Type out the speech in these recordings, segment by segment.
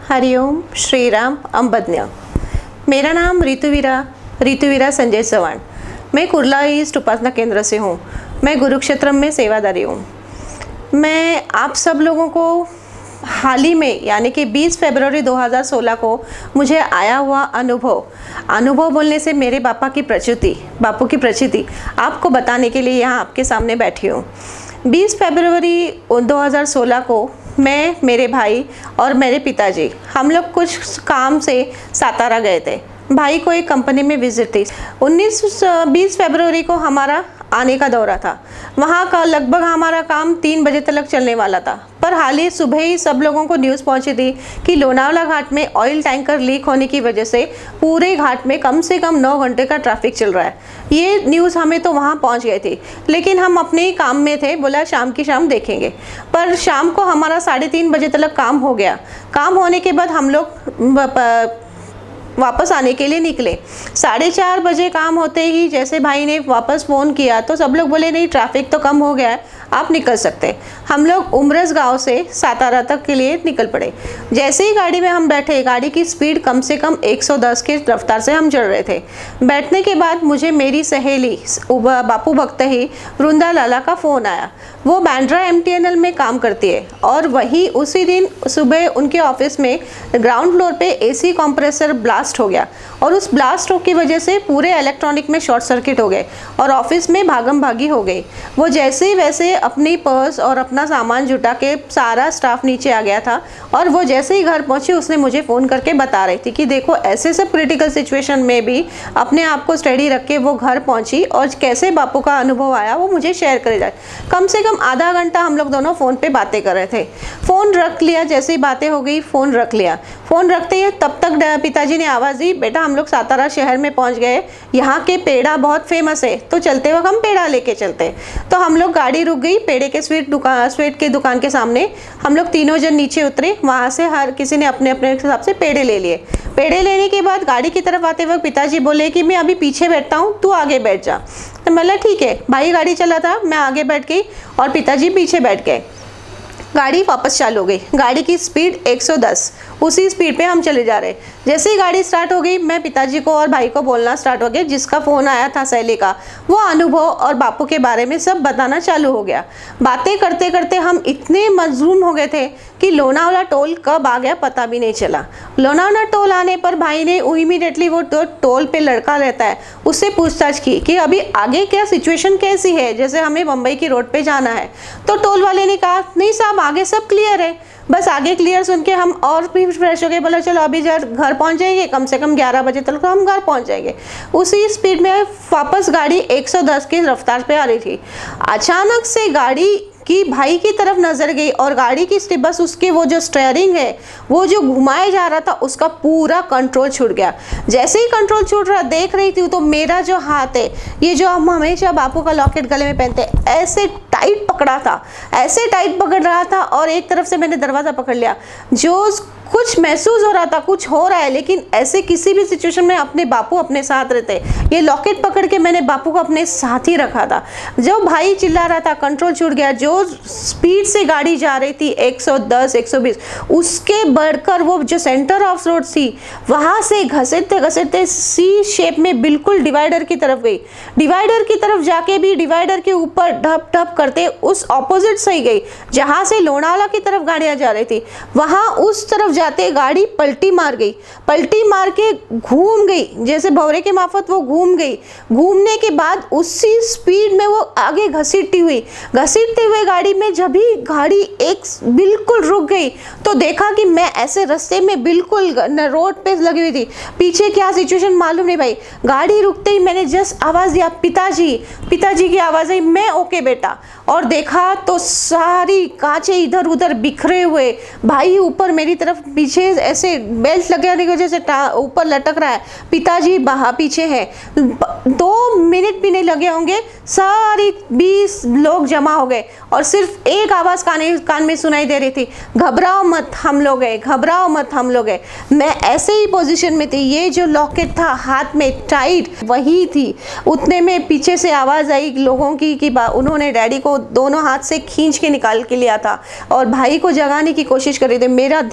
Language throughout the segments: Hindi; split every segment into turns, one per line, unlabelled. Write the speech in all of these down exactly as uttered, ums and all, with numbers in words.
हरिओम श्री राम अंबज्ञ। मेरा नाम ऋतुवीरा ऋतुवीरा संजय चवान। मैं कुर्ला ईस्ट उपासना केंद्र से हूँ। मैं कुरुक्षेत्र में सेवादारी हूँ। मैं आप सब लोगों को हाल ही में यानी कि बीस फरवरी दो हज़ार सोलह को मुझे आया हुआ अनुभव अनुभव बोलने से मेरे पापा की प्रचिति बापू की प्रचिति आपको बताने के लिए यहाँ आपके सामने बैठी हूँ। बीस फरवरी दो हज़ार सोलह को मैं, मेरे भाई और मेरे पिताजी हम लोग कुछ काम से सातारा गए थे। भाई को एक कंपनी में विजिट थी। उन्नीस बीस फरवरी को हमारा आने का दौरा था। वहाँ का लगभग हमारा काम तीन बजे तक चलने वाला था, पर हाल ही सुबह ही सब लोगों को न्यूज़ पहुंची थी कि लोनावला घाट में ऑयल टैंकर लीक होने की वजह से पूरे घाट में कम से कम नौ घंटे का ट्रैफिक चल रहा है। ये न्यूज़ हमें तो वहाँ पहुँच गई थी, लेकिन हम अपने ही काम में थे। बोला शाम की शाम देखेंगे, पर शाम को हमारा साढ़े तीन बजे तक काम हो गया। काम होने के बाद हम लोग वापस आने के लिए निकले। साढ़े चार बजे काम होते ही जैसे भाई ने वापस फ़ोन किया तो सब लोग बोले नहीं ट्रैफिक तो कम हो गया है, आप निकल सकते। हम लोग उमरस गांव से सातारा तक के लिए निकल पड़े। जैसे ही गाड़ी में हम बैठे, गाड़ी की स्पीड कम से कम एक सौ दस के रफ्तार से हम चल रहे थे। बैठने के बाद मुझे मेरी सहेली बापू भक्त ही वृंदा लाला का फ़ोन आया। वो Bandra M T N L में काम करती है और वही उसी दिन सुबह उनके ऑफिस में ग्राउंड फ्लोर पे ए सी कंप्रेसर ब्लास्ट हो गया और उस ब्लास्ट की वजह से पूरे इलेक्ट्रॉनिक में शॉर्ट सर्किट हो गए और ऑफिस में भागम भागी हो गई। वो जैसे वैसे अपनी पर्स और अपना सामान जुटा के सारा स्टाफ नीचे आ गया था और वो जैसे ही घर पहुंची उसने मुझे फ़ोन करके बता रही थी कि देखो ऐसे सब क्रिटिकल सिचुएशन में भी अपने आप को स्टडी रख के वो घर पहुंची और कैसे बापू का अनुभव आया वो मुझे शेयर करे जाए। कम से कम आधा घंटा हम लोग दोनों फ़ोन पे बातें कर रहे थे। फ़ोन रख लिया, जैसे ही बातें हो गई फ़ोन रख लिया। फ़ोन रखते ही तब तक पिताजी ने आवाज़ दी, बेटा हम लोग सातारा शहर में पहुंच गए, यहाँ के पेड़ा बहुत फेमस है तो चलते वक्त हम पेड़ा लेके चलते। तो हम लोग गाड़ी रुक गई पेड़े के स्वीट दुकान स्वीट के दुकान के सामने। हम लोग तीनों जन नीचे उतरे, वहाँ से हर किसी ने अपने अपने हिसाब से पेड़े ले लिए। पेड़े लेने के बाद गाड़ी की तरफ आते वक्त पिताजी बोले कि मैं अभी पीछे बैठता हूँ, तू आगे बैठ जा। तो मतलब ठीक है, भाई गाड़ी चला था, मैं आगे बैठ गई और पिताजी पीछे बैठ गए। गाड़ी वापस चालू हो गई। गाड़ी की स्पीड एक सौ दस, उसी स्पीड पे हम चले जा रहे। जैसे ही गाड़ी स्टार्ट हो गई मैं पिताजी को और भाई को बोलना स्टार्ट हो गया, जिसका फ़ोन आया था सहेली का, वो अनुभव और बापू के बारे में सब बताना चालू हो गया। बातें करते करते हम इतने मजलूम हो गए थे कि लोनावला टोल कब आ गया पता भी नहीं चला। लोनावला टोल आने पर भाई ने इमीडिएटली वो तो टोल पे लड़का रहता है उससे पूछताछ की कि अभी आगे क्या सिचुएशन कैसी है, जैसे हमें मुंबई की रोड पे जाना है। तो टोल वाले ने कहा नहीं साहब आगे सब क्लियर है। बस आगे क्लियर सुन के हम और भी फ्रेश हो गए। बोला चलो अभी जब घर पहुंच जाएंगे, कम से कम ग्यारह बजे तक तो हम घर पहुंच जाएंगे। उसी स्पीड में वापस गाड़ी एक सौ दस की रफ्तार पे आ रही थी। अचानक से गाड़ी कि भाई की तरफ नजर गई और गाड़ी की बस उसके वो जो स्टीयरिंग है वो जो घुमाया जा रहा था उसका पूरा कंट्रोल छूट गया। जैसे ही कंट्रोल छूट रहा देख रही थी तो मेरा जो हाथ है, ये जो हम हमेशा बापू का लॉकेट गले में पहनते हैं, ऐसे टाइट पकड़ा था, ऐसे टाइट पकड़ रहा था और एक तरफ से मैंने दरवाज़ा पकड़ लिया। जो कुछ महसूस हो रहा था, कुछ हो रहा है, लेकिन ऐसे किसी भी सिचुएशन में अपने बापू अपने साथ रहते। ये लॉकेट पकड़ के मैंने बापू को अपने साथ ही रखा था। जो भाई चिल्ला रहा था कंट्रोल छूट गया, जो स्पीड से गाड़ी जा रही थी एक सौ दस एक सौ बीस, उसके बढ़कर वो जो सेंटर ऑफ रोड थी वहाँ से घसीटते घसीटते सी शेप में बिल्कुल डिवाइडर की तरफ गई। डिवाइडर की तरफ जाके भी डिवाइडर के ऊपर ढप ढप करते उस ऑपोजिट से ही गई जहाँ से लोनावला की तरफ गाड़ियाँ जा रही थी। वहाँ उस तरफ जाते गाड़ी पलटी मार गई। पलटी मार के घूम गई, जैसे भौरे के माफत वो घूम गई। घूमने के बाद उसी स्पीड में वो आगे घसीटती हुई घसीटते हुए गाड़ी में जब भी गाड़ी एक बिल्कुल रुक गई तो देखा कि मैं ऐसे रास्ते में बिल्कुल रोड पे लगी हुई थी। पीछे क्या सिचुएशन मालूम नहीं भाई। गाड़ी रुकते ही मैंने जस्ट आवाज़ दिया पिताजी, पिताजी की आवाज़ आई, मैं ओके बेटा। और देखा तो सारी कांचें इधर उधर बिखरे हुए, भाई ऊपर मेरी तरफ पीछे ऐसे बेल्ट लगाने की वजह से ऊपर लटक रहा है, पिताजी बाहर पीछे है। दो मिनट भी नहीं लगे होंगे, सारी बीस लोग जमा हो गए और सिर्फ एक आवाज़ कान कान में सुनाई दे रही थी, घबराओ मत हम लोग गए, घबराओ मत हम लोग गए। मैं ऐसे ही पोजीशन में थी, ये जो लॉकेट था हाथ में टाइट वही थी। उतने में पीछे से आवाज़ आई लोगों की कि उन्होंने डैडी को दोनों हाथ से खींच के निकाल के लिया था और भाई को जगाने की कोशिश कर रहे थे। मेरा ध्यान सिर्फ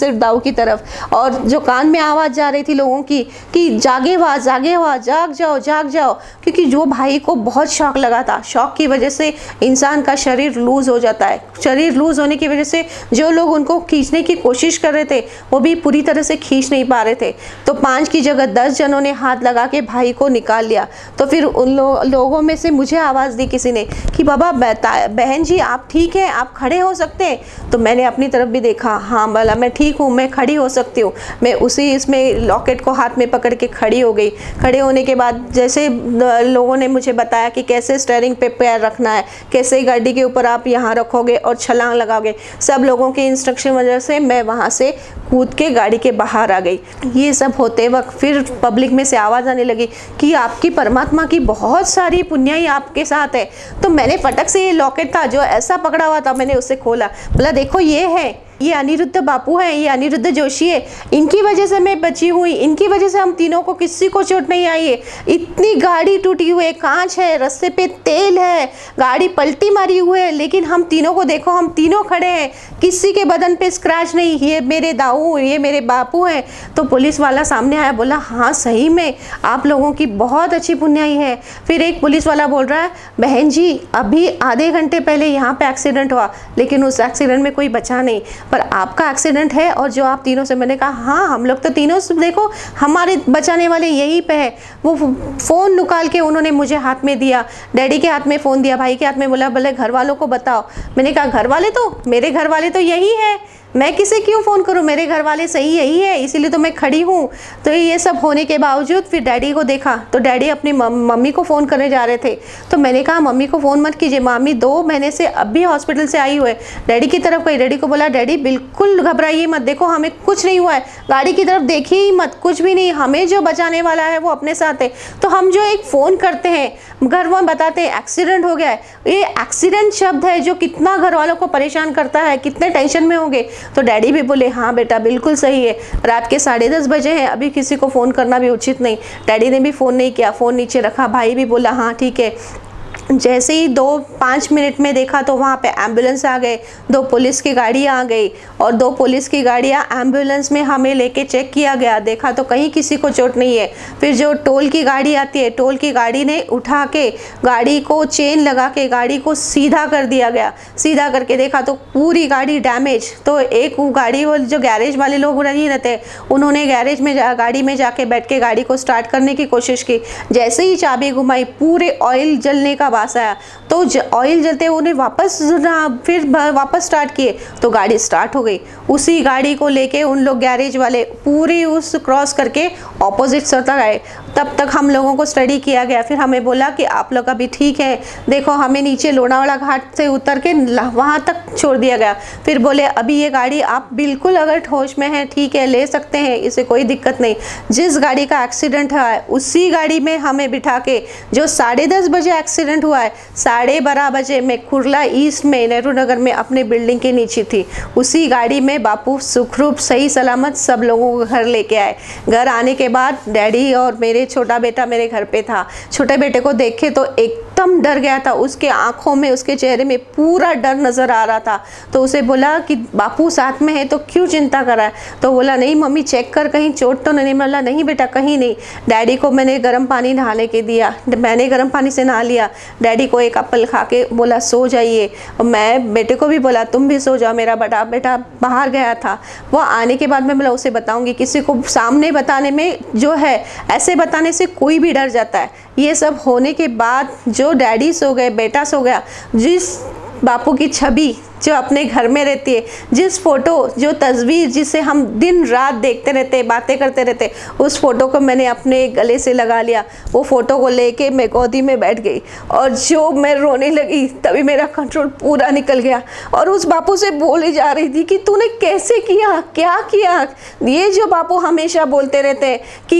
सिर्फ दाऊ की तरफ। और जो कान में आवाज़ जा रही थी लोगों की कि जागे हुआ जागे हुआ, जाग जाओ जाग जाओ, क्योंकि जो भाई को बहुत शौक लगा था। शौक की वजह से इंसान का शरीर लूज़ हो जाता है। शरीर लूज़ होने की वजह से जो लोग उनको खींचने की कोशिश कर रहे थे वो भी पूरी तरह से खींच नहीं पा रहे थे। तो पाँच की जगह दस जनों ने हाथ लगा के भाई को निकाल लिया। तो फिर उन लो, लोगों में से मुझे आवाज़ दी किसी ने कि बाबा बहन जी आप ठीक हैं, आप खड़े हो सकते हैं। तो मैंने अपनी तरफ भी देखा, हाँ बोला मैं ठीक हूँ, मैं खड़ी हो सकती हूँ। मैं उसी इसमें लॉकेट को हाथ में पकड़ के खड़ी हो गई। खड़े होने के बाद जैसे लोगों ने मुझे बताया कि कैसे स्टीयरिंग पे पैर रखना है, कैसे गाड़ी के ऊपर आप यहाँ रखोगे और छलांग लगाओगे, सब लोगों के इंस्ट्रक्शन वजह से मैं वहाँ से कूद के गाड़ी के बाहर आ गई। ये सब होते वक्त फिर पब्लिक में से आवाज़ आने लगी कि आपकी परमात्मा की बहुत सारी पुण्याई आपके साथ है। तो मैंने फटक से ये लॉकेट था जो ऐसा पकड़ा हुआ था, मैंने उसे खोला, बोला देखो ये है, ये अनिरुद्ध बापू हैं, ये अनिरुद्ध जोशी है, इनकी वजह से मैं बची हुई, इनकी वजह से हम तीनों को किसी को चोट नहीं आई है। इतनी गाड़ी टूटी हुई है, कांच है, रास्ते पे तेल है, गाड़ी पलटी मारी हुई है, लेकिन हम तीनों को देखो, हम तीनों खड़े हैं, किसी के बदन पे स्क्रैच नहीं, ये मेरे दाऊ, ये मेरे बापू हैं। तो पुलिस वाला सामने आया, बोला हाँ सही में आप लोगों की बहुत अच्छी पुण्याई है। फिर एक पुलिस वाला बोल रहा है बहन जी अभी आधे घंटे पहले यहाँ पे एक्सीडेंट हुआ, लेकिन उस एक्सीडेंट में कोई बचा नहीं, पर आपका एक्सीडेंट है और जो आप तीनों से। मैंने कहा हाँ हम लोग तो तीनों देखो हमारे बचाने वाले यहीं पे है। वो फ़ोन निकाल के उन्होंने मुझे हाथ में दिया, डैडी के हाथ में फ़ोन दिया, भाई के हाथ में, बोला बोले घर वालों को बताओ। मैंने कहा घर वाले तो मेरे घर वाले तो यही है, मैं किसे क्यों फ़ोन करूं, मेरे घर वाले सही यही है, इसीलिए तो मैं खड़ी हूं। तो ये सब होने के बावजूद फिर डैडी को देखा तो डैडी अपनी मम्मी को फ़ोन करने जा रहे थे। तो मैंने कहा मम्मी को फ़ोन मत कीजिए, मम्मी दो महीने से अब भी हॉस्पिटल से आई हुई है। डैडी की तरफ गई, डैडी को बोला डैडी बिल्कुल घबराइए मत, देखो हमें कुछ नहीं हुआ है, गाड़ी की तरफ देखिए ही मत, कुछ भी नहीं, हमें जो बचाने वाला है वो अपने साथ है। तो हम जो एक फ़ोन करते हैं घर में बताते हैं एक्सीडेंट हो गया है, ये एक्सीडेंट शब्द है जो कितना घर वालों को परेशान करता है, कितने टेंशन में होंगे। तो डैडी भी बोले हाँ बेटा बिल्कुल सही है, रात के साढ़े दस बजे हैं, अभी किसी को फ़ोन करना भी उचित नहीं। डैडी ने भी फ़ोन नहीं किया, फ़ोन नीचे रखा। भाई भी बोला हाँ ठीक है। जैसे ही दो पाँच मिनट में देखा तो वहाँ पे एम्बुलेंस आ गए, दो पुलिस की गाड़ियाँ आ गई और दो पुलिस की गाड़ियाँ एम्बुलेंस में हमें लेके चेक किया गया, देखा तो कहीं किसी को चोट नहीं है। फिर जो टोल की गाड़ी आती है, टोल की गाड़ी ने उठा के गाड़ी को चेन लगा के गाड़ी को सीधा कर दिया गया। सीधा करके देखा तो पूरी गाड़ी डैमेज। तो एक गाड़ी वो जो गैरेज वाले लोग नहीं रहते, उन्होंने गैरेज में जा गाड़ी में जाके बैठ के गाड़ी को स्टार्ट करने की कोशिश की। जैसे ही चाबी घुमाई पूरे ऑयल जलने का पास आया, तो ऑयल जलते उन्हें वापस फिर वापस स्टार्ट किए तो गाड़ी स्टार्ट हो गई। उसी गाड़ी को लेके उन लोग गैरेज वाले पूरी उस क्रॉस करके ऑपोजिट सड़क आए। तब तक हम लोगों को स्टडी किया गया। फिर हमें बोला कि आप लोग अभी ठीक है, देखो हमें नीचे लोनावाला घाट से उतर के वहाँ तक छोड़ दिया गया। फिर बोले अभी ये गाड़ी आप बिल्कुल अगर होश में है ठीक है ले सकते हैं, इसे कोई दिक्कत नहीं। जिस गाड़ी का एक्सीडेंट है उसी गाड़ी में हमें बिठा के, जो साढ़े दस बजे एक्सीडेंट हुआ है, साढ़े बारह बजे मैं कुर्ला ईस्ट में नेहरू नगर में अपने बिल्डिंग के नीचे थी, उसी गाड़ी में बापू सुखरूप सही सलामत सब लोगों को घर लेके आए। घर आने के बाद डैडी और मेरे छोटा बेटा मेरे घर पे था। छोटे बेटे को देखे तो एकदम डर गया था, उसके आंखों में उसके चेहरे में पूरा डर नज़र आ रहा था। तो उसे बोला कि बापू साथ में है तो क्यों चिंता कर रहा है। तो बोला नहीं मम्मी चेक कर कहीं चोट तो नहीं। बोला नहीं बेटा कहीं नहीं। डैडी को मैंने गर्म पानी नहाने के दिया, मैंने गर्म पानी से नहा लिया। डैडी को एक एप्पल खा के बोला सो जाइए, और मैं बेटे को भी बोला तुम भी सो जाओ। मेरा बड़ा बेटा बाहर गया था, वो आने के बाद मैं बोला उसे बताऊंगी। किसी को सामने बताने में जो है, ऐसे बताने से कोई भी डर जाता है। ये सब होने के बाद जो डैडी सो गए, बेटा सो गया, जिस बापू की छवि जो अपने घर में रहती है, जिस फोटो जो तस्वीर जिसे हम दिन रात देखते रहते बातें करते रहते, उस फोटो को मैंने अपने गले से लगा लिया। वो फोटो को लेके मैं गोदी में बैठ गई और जो मैं रोने लगी तभी मेरा कंट्रोल पूरा निकल गया और उस बापू से बोली जा रही थी कि तूने कैसे किया, क्या किया। ये जो बापू हमेशा बोलते रहते हैं कि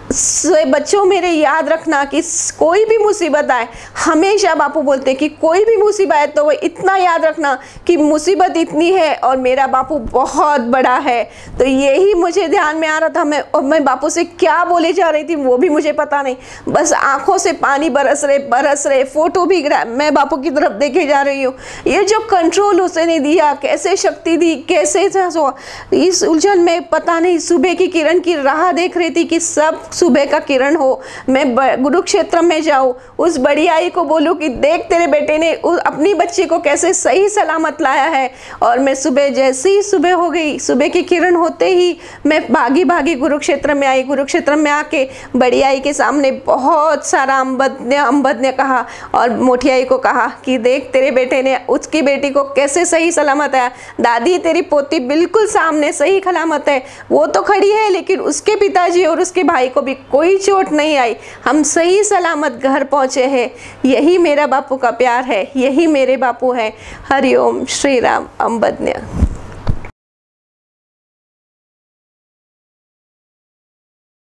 बच्चों मेरे याद रखना कि कोई भी मुसीबत आए, हमेशा बापू बोलते हैं कि कोई भी मुसीबत आए तो वो इतना याद रखना कि मुसीबत इतनी है और मेरा बापू बहुत बड़ा है। तो यही मुझे ध्यान में आ रहा था। मैं और मैं बापू से क्या बोले जा रही थी वो भी मुझे पता नहीं, बस आंखों से पानी बरस रहे बरस रहे फोटो भी गिरा, मैं बापू की तरफ देखे जा रही हूँ। ये जो कंट्रोल उसने दिया, कैसे शक्ति दी, कैसे इस उलझन में पता नहीं सुबह की किरण की राह देख रही थी कि सब सुबह का किरण हो। मैं गुरुक्षेत्र में जाऊँ, उस बड़ी आई को बोलूँ कि देख तेरे बेटे ने अपनी बच्ची को कैसे सही सलामत लाया है। और मैं सुबह जैसे ही सुबह हो गई, सुबह की किरण होते ही मैं भागी भागी गुरुक्षेत्र में आई। गुरुक्षेत्र में आके बड़ी आई के सामने बहुत सारा अम्बद अम्बद ने कहा और मोटी आई को कहा कि देख तेरे बेटे ने उसकी बेटी को कैसे सही सलामत आया। दादी तेरी पोती बिल्कुल सामने सही सलामत है, वो तो खड़ी है लेकिन उसके पिताजी और उसके भाई को भी कोई चोट नहीं आई, हम सही सलामत घर पहुंचे हैं। यही मेरा बापू का प्यार है, यही मेरे बापू है। हरिओम श्री राम अम्बज्ञ।